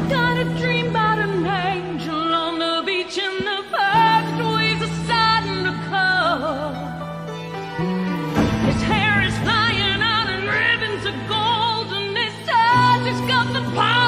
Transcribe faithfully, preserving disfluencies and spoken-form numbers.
got a dream about an angel on the beach in the first waves are starting to come. His hair is flying out in ribbons of gold, and his touch has got the power